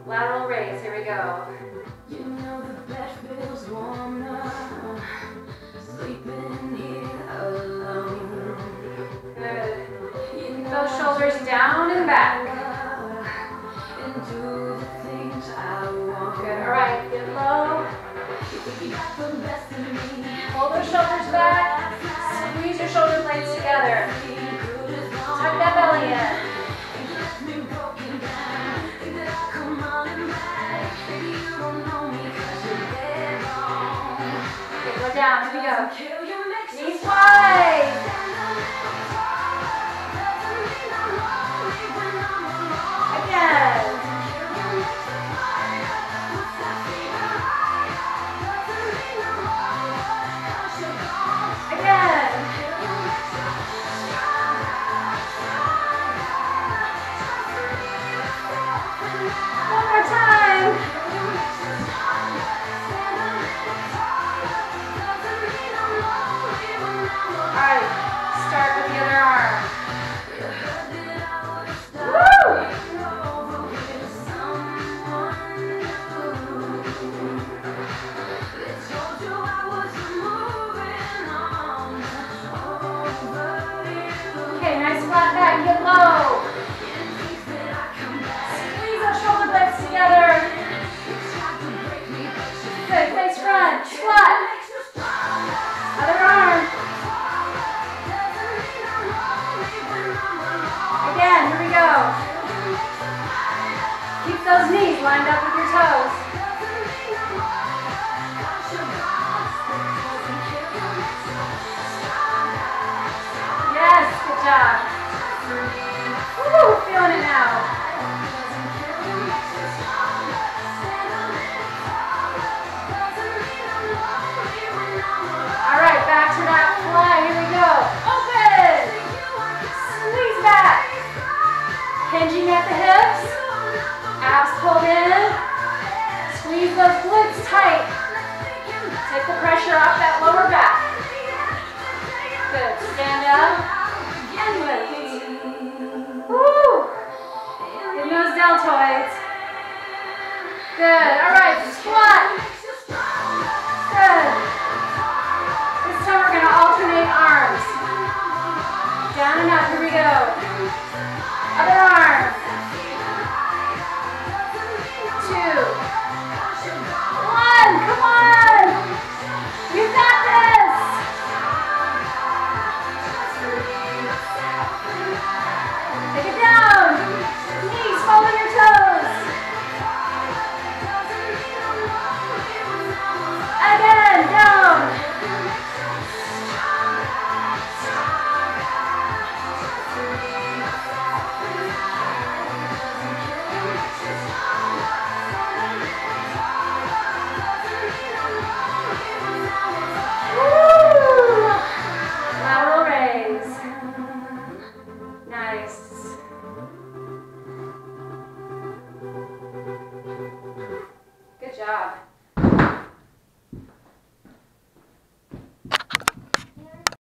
Lateral raise, here we go. You know the bed feels warmer, sleeping here alone. Good. Those shoulders down and back. And do the things I want. Good, all right, get low. You got the best of me. Pull those shoulders back. Squeeze your shoulder blades together. Tuck that belly in. Okay, go down, here we go. Knees wide. Again. Again. One more time. All right, start with the other arm. Woo! Okay, nice flat back, get low. Squeeze those shoulder blades together. Good, face front, squat. Other arm. Again, here we go. Keep those knees lined up with your toes. Yes, good job. Woo, feeling it now. All right, back to that fly. Here we go. Open. Squeeze back. Hinging at the hips. Abs pulled in. Squeeze those glutes tight. Take the pressure off that lower back. Good. Stand up and lift. Woo! In those deltoids. Good. All right. Squat. Good. This time we're going to alternate arms. Down and up. Here we go. Other arm. 2, 1. Come on. You got this. Take it down. Knees, follow your toes. Again, down. Woo! Lateral raise. Nice. Good job.